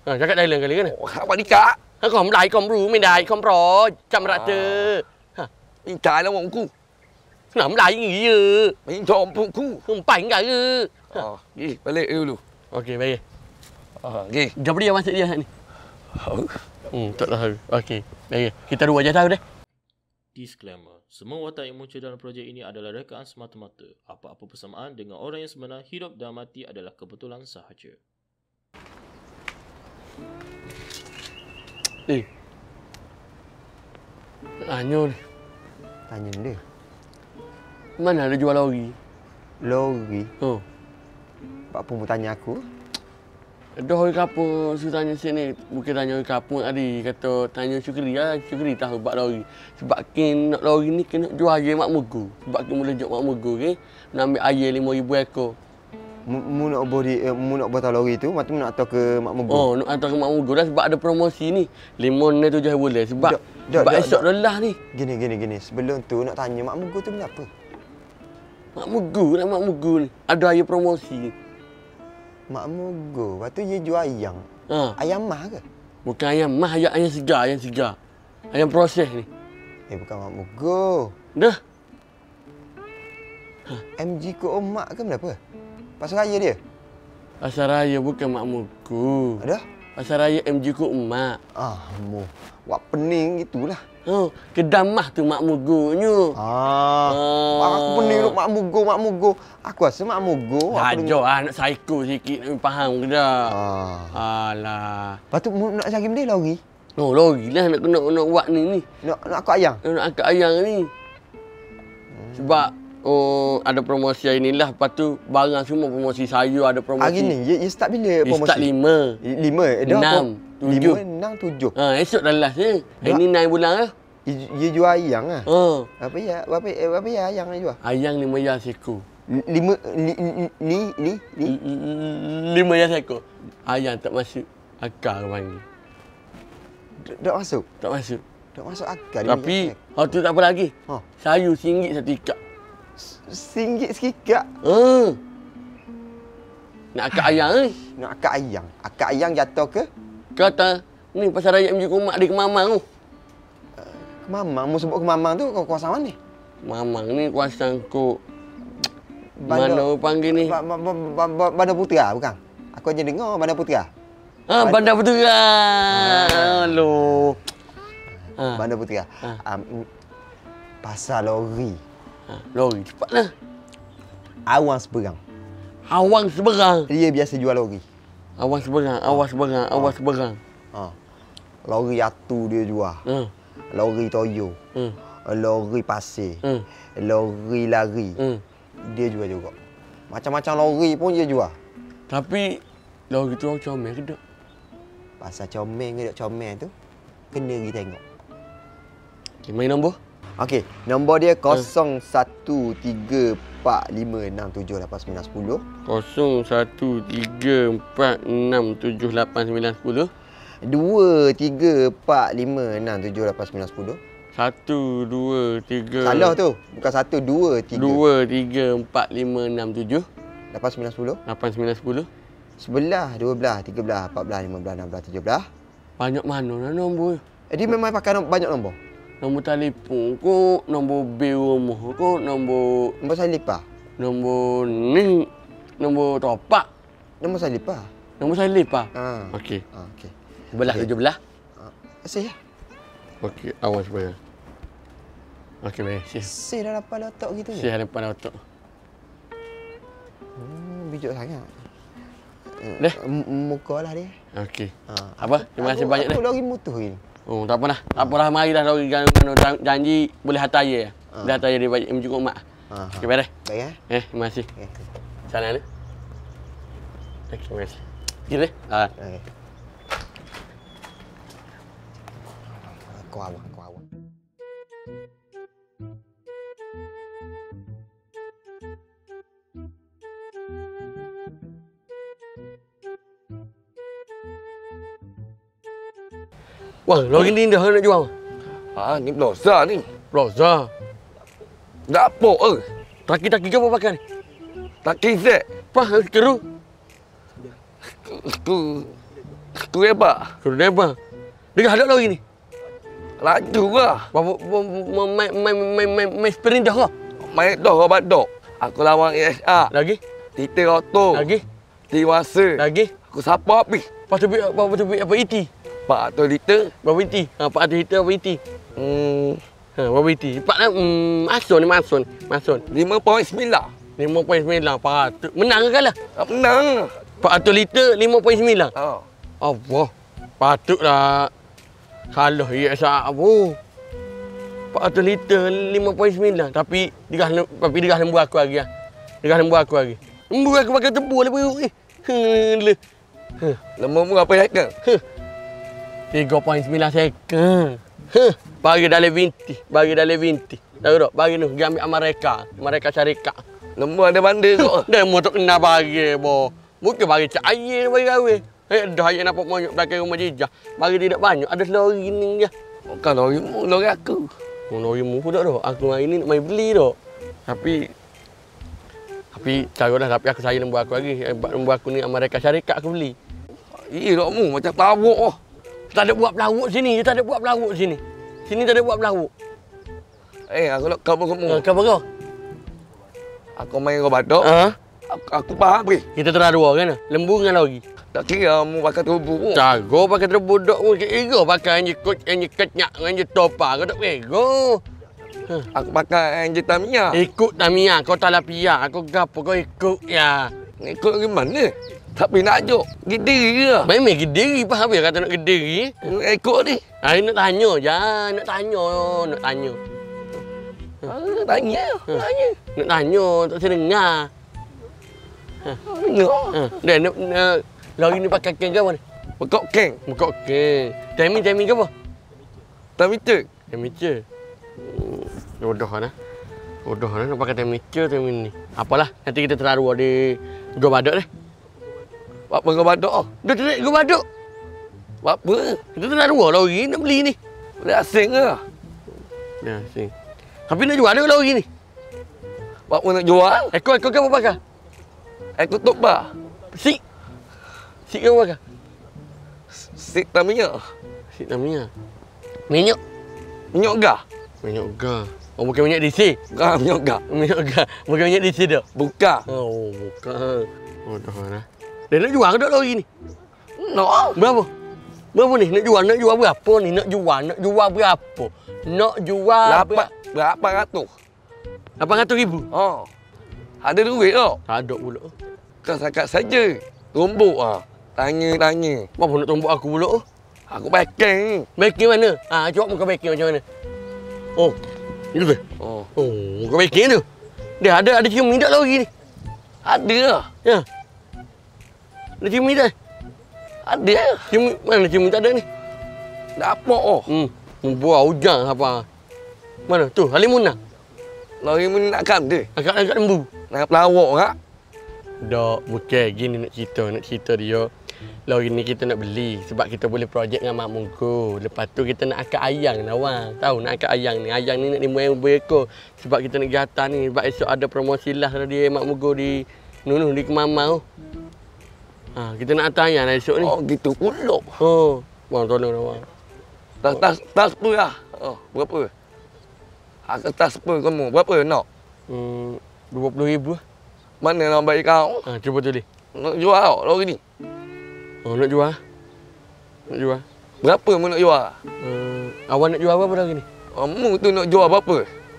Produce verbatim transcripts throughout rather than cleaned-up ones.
À, chắc cái đây là cái lý này. Bà đi cả. Không lại không rủ mày đại không rõ chăm ra chơi. Đi trái lắm ông cu. Không lại gì chứ. Mày cho ông cu. Không bánh cả chứ. Ờ, ghi, bà lệ yêu luôn. Ok, bây Ờ, ghi. Jom dia masuk dia ni. Ừ. Hmm, tak tahu. Okey. Baik, kita dua je tahu deh. Disclaimer. Semua watak yang muncul dalam projek ini adalah rekaan semata-mata. Apa-apa persamaan dengan orang yang sebenar hidup dan mati adalah kebetulan sahaja. Eh. Tanya ni. Tanya dia. Mana ada jual lori? Lori? Oh. Pak Pun tanya aku. Dah hari kapur su tanya sini. Bukan tanya hari kapur tadi. Kata tanya Syukri lah. Syukri tahu bak lori. Sebab kin nak lori ni kena jual air mak mugu. Sebab kin boleh jual mak mugu ke. Nak ambil air lima ribu ekor. Mu nak bodi mu nak buat lori tu, mak tu nak hantar ke Mak Mugu. Oh, nak hantar ke Mak Mugu dah sebab ada promosi ni. Limon ni tujuh boleh sebab dok, dok, sebab dok, esok lelah ni. Gini gini gini. Sebelum tu nak tanya Mak Mugu tu kenapa? Mak Mugu nak Mak Mugu ni. Ada air promosi. Mak Mugu, lepas tu dia jual ayam. Ha. Ayam mah ke? Bukan ayam mah, ayam, ayam segar, ayam segar. Ayam proses ni. Eh, bukan Mak Mugu. Dah. Ha. M G ke Omak ke kenapa? Pasar raya dia? Pasar raya bukan Mak Mugu. Ada? Pasar raya M G ku emak. Ah, mu. Wak pening gitulah. Oh, kedamah tu Mak Mugunya. Ah. ah. Aku pening duk Mak Mugu, Mak Mugu. Aku rasa Mak Mugu. Hajar ah nak psycho sikit nak faham ke dah. Ah. Alah. Lepas tu nak cari benda lori. Oh, lori lah nak nak nak buat ni ni. Nak nak akak ayang. Nak akak ayang ni. Hmm. Sebab oh, ada promosi hari ni lah. Lepas tu barang semua promosi sayur ada promosi. Hari ni, dia, dia start bila promosi? Dia start lima. Lima? Dah enam. Tujuh. Lima, enam, tujuh. Ha, esok dah last ni. Hari ni naik bulan lah. Dia jual ayang lah? Ha. Berapa ya? Berapa, berapa ya ayang dia jual? Ayang lima ya seko. Lima, ni, ni, ni, ni? Lima ya seko. Ayang tak masuk akal panggil. Tak masuk? Tak masuk. Tak masuk akal. Tapi, oh tu tak apa lagi. Ha. Sayur singgit satu ikat. Singgit sekikak? Ha. Nak akak ayang ni. Nak akak ayang? Akak ayang jatuh ke? Kata, ni pasar raya M G Kumak di Kemamang tu. Kemamang? Mu sebut Kemamang tu kau kuasa mana ni? Mamang ni kuasa ku. Mana panggil ni? Bandar Putera bukan? Aku hanya dengar Bandar Putera. Ah, Bandar Putera. Halo. Bandar Putera. Um, pasar lori. Ha, lori cepatlah. Awang seberang. Awang seberang. Dia biasa jual lori. Awang seberang, awang seberang, awang seberang. Ha. Lori atu dia jual. Ha. Lori toyo. Ha. Lori pasir. Ha. Lori lari. Ha. Dia jual juga. Macam-macam lori pun dia jual. Tapi lori tu orang comel ke tak? Pasal comel ke tak comel tu kena pergi tengok. Okay, main nombor? Okey, nombor dia kosong satu tiga empat lima enam tujuh lapan sembilan sepuluh. kosong satu tiga empat enam tujuh lapan sembilan sepuluh. dua tiga empat lima enam tujuh lapan sembilan sepuluh. satu dua tiga. Salah tu. Bukan satu, dua tiga. dua tiga empat lima enam tujuh lapan sembilan sepuluh. lapan sembilan sepuluh. sebelas, dua belas, tiga belas, empat belas, lima belas, enam belas, tujuh belas. Banyak mana lah nombor? Eh, dia memang pakai banyak nombor. Nombor telefon kot, nombor bil rumah kot, nombor... Nombor salipah? Nombor ni, nombor topak. Nombor salipah? Nombor salipah? Ha. Okey. Ha, okey. Sebelah, tujuh belah. Ha. Sih ya? Okey, awas sebelah. Okey, baik. Sih. Sih dah dapat otak gitu Sih dah dapat otak. Hmm, bijak sangat. Dah? Muka lah dia. Okey. Ha. Apa? Terima kasih banyak dah. Aku lagi mutuh ini. Oh, tak apa dah. Tak apa dah, mari dah lagi janji boleh hantar air. Ha. Dah hantar air dia M G Kumak. Ha. Okey, baik dah. Baik ya. Eh, terima kasih. Okay. Sana ni. Okey, terima kasih. Kira. Ha. Okey. Kau awak, kau awak. Wah, lori ni dah nak jual. Ah, ni bloza ni. Bloza. Tak apa eh. Taki-taki ke apa pakai ni? Tak kisah. Apa? Keru? Aku Tu hebat. Kau depa. Dia ada lagi ni. Laju lah. Bapak main main main main main sprint dah ke? Main dah obat dok. Aku lawan A S A. Lagi? Titi Roto. Lagi? Tiwasa. Lagi? Aku siapa habis? Lepas tu apa tu apa E T? Pak tu liter. Berapa E T? Ha, Pak ada hitam apa E T? Hmm, Ha, berapa E T? Pak nak hmm, Masun ni Masun. Masun. lima perpuluhan sembilan. lima perpuluhan sembilan. Patut. Menang ke kalah? Ah, menang. Pak Atul liter lima perpuluhan sembilan. Ha. Allah. Patutlah kalah ya sah apa. Pak Atul liter lima perpuluhan sembilan. Tapi dia tapi dia lembu aku lagi ah. Dia lembu aku lagi. Lembu aku pakai tebu le perut ni. Hele. Lembu mu apa second? tiga perpuluhan sembilan second. Huh. Bagi dalam vinti, bagi dalam vinti. Tahu tak? Bagi tu, dia ambil Amerika, Amerika Syarikat. Lembu ada bandar kok. Dia mau tak kena bagi, bo. Bukan bagi cak air bagi gawe. Eh, dah ayat nampak banyak belakang rumah jejah. Bagi tidak banyak, ada selori ni dia. Bukan lori mu, lori aku. Oh, lori mu dah tu. Aku hari ni nak main beli tu. Tapi tapi cara dah tapi aku sayang lembu aku lagi. Eh, lembu aku ni Amerika Syarikat aku beli. Ih, dok mu macam pelawak oh. Tak ada buat pelawuk sini, dia tak ada buat pelawuk sini. Sini tak ada buat pelawuk. Eh, aku nak kau kamu. Ha, kau apa? Aku main obat dok. Ha? Aku, aku faham ni. Kita terdua kan? Lembu dengan lori. Tak kira mu pakai tubuh. Cago pakai terbudok mu ego pakai yang kot yang ketnyak yang topa kau tak ego. Aku pakai Angel Tamiya. Ikut Tamiya kau talapia aku gapo kau ikut ya. Ikut pergi mana? Tapi nak ajak Kediri ke? Memang Kediri faham ya kata nak Kediri. Ikut ni. Hari nak tanya je, nak tanya, nak tanya. Ah, tanya, tanya. Nak tanya tak saya dengar. Tanya. Ha, dia nak, nak lori ni pakai keng ke apa ni? Pekok keng. Buka keng. Timing timing ke apa? Tamiya. Temperature. Hmm, bodoh lah. Bodoh lah nak pakai temperature timing ni. Apalah, nanti kita terlalu di Gua Badok deh. Apa kau badok? Dah terik Gua Badok. Apa? Kita terlalu lori nak beli ni. Dia asing ke? Ya, sing. Tapi nak jual ada lori ni. Apa nak jual? Ekor ekor ke apa pakai? Aku toba. Sik. Sik ke apa pakai? Sik Tamiya. Sik namanya. Minyak. Minyak gah. Minyak gas. Oh, bukan minyak D C. Gah minyak gah. Minyak gas. Bukan minyak D C dah. Buka. Oh, bukan. Oh, dah lah. Dia nak jual ke tak lori ni? No. Berapa? Berapa ni? Nak jual, nak jual berapa ni? Nak jual, nak jual berapa? Nak jual Lapan. Berapa ratus? lapan ratus ribu. Oh. Ada duit tak? Tak ada pula. Kau sakat saja. Tumbuk ah. Tanya-tanya. Apa nak tumbuk aku pula? Aku backing. Backing mana? Ha, cuba muka backing macam mana? Oh, itu ke? Oh. Oh, muka backing tu. Dia ada ada cium minyak lagi ni. Ada lah. Ya. Ada cium minyak. Ada. Cium mana cium minyak ada ni? Dapat oh. Hmm. Buah hujan apa? Mana? Tu, Halimuna. Lori mu nak kam dia. Angkat-angkat lembu. Nak pelawak kak. Dok, bukan gini nak cerita, nak cerita dia. Lori ni kita nak beli sebab kita boleh projek dengan Mak Mungku. Lepas tu kita nak akak ayang nawang. Tahu nak akak ayang ni. Ayang ni nak lima ribu ekor. Sebab kita nak pergi atas ni. Sebab esok ada promosi lah dia Mak Mungku di Nunuh di Kemamau. Ha, kita nak atas ayang lah esok ni. Oh gitu pula. Oh, bang tolong nawang. Tas tas tas apa lah? Oh, berapa? Aku tas apa kamu? Berapa nak? Hmm, dua puluh ribu. Mana nak bagi kau? Ha, cuba tulis. Nak jual tak lori ni? Oh, nak jual? Nak jual? Berapa mu nak jual? Hmm, awak nak jual berapa lagi ni? Kamu tu nak jual berapa?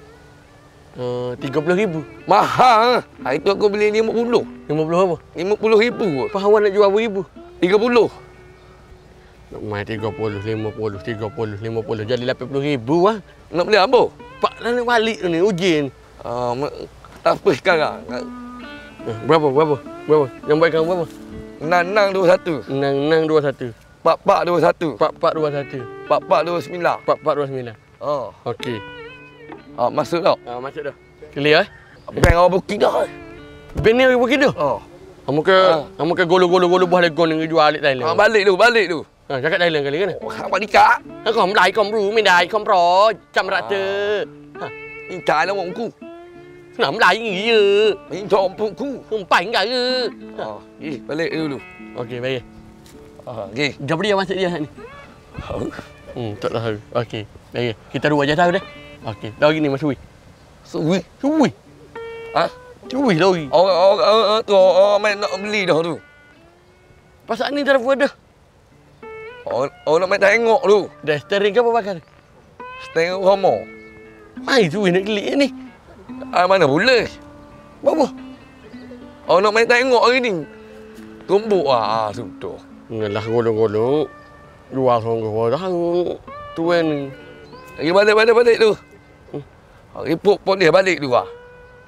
Uh, tiga puluh ribu. Mahal. Hari tu aku beli lima puluh. lima puluh apa? lima puluh ribu. Apa awak nak jual berapa ribu? tiga puluh. Nak main tiga puluh, lima puluh, tiga puluh, lima puluh. Jadi lapan puluh ribu lah. Nak beli apa? Pak dah nak balik tu ni, ujian. Ah, tak apa sekarang. Eh, berapa, berapa, berapa? Yang baik kamu berapa? Nang-nang dua satu. Enam, enam, dua, satu. Pak-pak dua satu. Empat, empat, dua, satu. Pak-pak dua sembilan. Empat, empat, dua, sembilan. Oh. Okey. Ah, masuk tak? Ah, masuk dah. Clear eh? Bank awak booking dah. Ben ni pergi dah. Oh. Kamu ke, kamu ke golo-golo-golo buah legon yang jual alik Thailand. Ah, balik tu, balik tu. Ha, cakap Thailand kali kan? Oh, hang balik kak. ถ้าของไหลของรู้ไม่ได้ของรอจำระเจอ Ni cai lah wong ku. หนำไหลอย่างนี้เออ Ni jom pun ku. ผมไปกันเออ Ah, eh, balik dulu. Okey, baik. Ha, okey. Berapa dia masuk dia ni? Hmm, tak tahu. Okey. Okey. Kita dua je tahu dah. Okey. Lori ni masuk. Suwi. Cui. Ha? Cui lori. Orang orang orang tu orang main nak beli dah tu. Pasal ni telefon dah. Orang, orang nak main tengok tu. Dah steering ke apa bakar? Setengah Rama. Mai cui nak klik ni. Ah, mana boleh? Apa? Orang nak main tengok hari ni. Tumbuk ah, sudah. Ngalah golong-golong. Luar songgoh orang tuan ni. Lagi balik balik balik tu. Hmm. Report pun dia balik tu ah.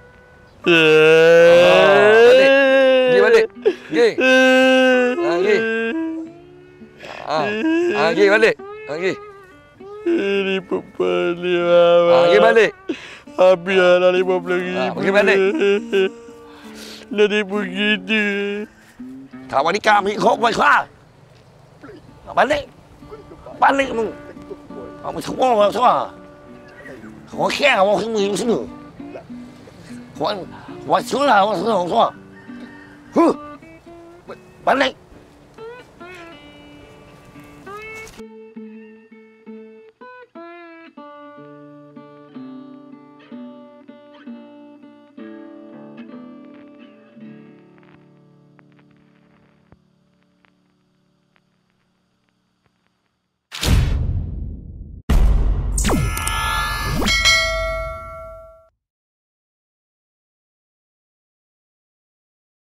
Balik. Pergi balik. Pergi. Ha, pergi. Ha, ha, pergi balik. Ha, pergi. Ini pepali mama. Ha, pergi balik. Habis lah lima puluh ribu. Ha, pergi balik. Nanti begitu. Tak mau nikah, ambil kau buat kau. Balik. Balik kamu. Kamu semua, semua. Kau kaya, kau semua, semua. Kau, kau semua, kau semua, semua. Huh. Balik.